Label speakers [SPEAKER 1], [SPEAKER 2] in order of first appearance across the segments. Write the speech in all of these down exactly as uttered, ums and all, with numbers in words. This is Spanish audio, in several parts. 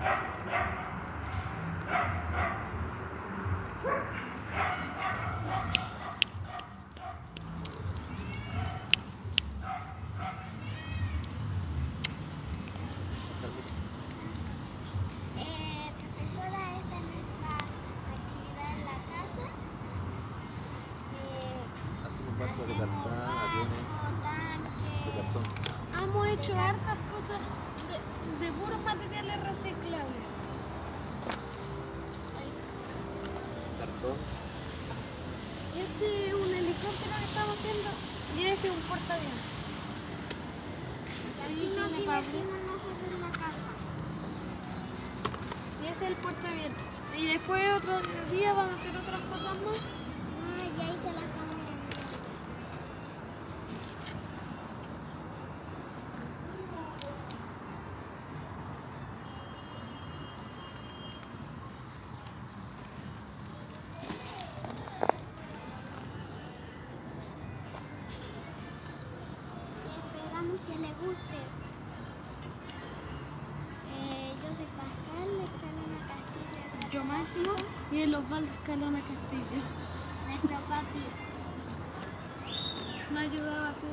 [SPEAKER 1] De cartón, aviones, de cartón.
[SPEAKER 2] Hemos hecho hartas cosas de, de puros materiales reciclables.
[SPEAKER 1] Cartón.
[SPEAKER 2] Este es un helicóptero que estamos haciendo y ese es un portaaviones. Ahí tiene Pablo.
[SPEAKER 3] Nosotros la casa.
[SPEAKER 2] Y ese es el portaaviones. Y después otro día van a hacer otras cosas más.
[SPEAKER 3] Ah, ya hice la cámara. Que le guste. Eh, yo soy Pascal, Escalona Castillo.
[SPEAKER 2] Yo Máximo y el Osvaldo Escalona Castillo.
[SPEAKER 3] Nuestro papi.
[SPEAKER 2] ¿Me ayudaba a hacer?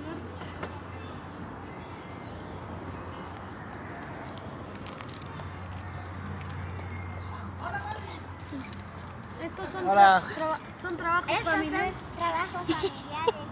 [SPEAKER 3] Sí.
[SPEAKER 2] Estos son,
[SPEAKER 1] Hola.
[SPEAKER 2] tra tra son trabajos
[SPEAKER 3] Estos
[SPEAKER 2] familiares.
[SPEAKER 3] son trabajos familiares.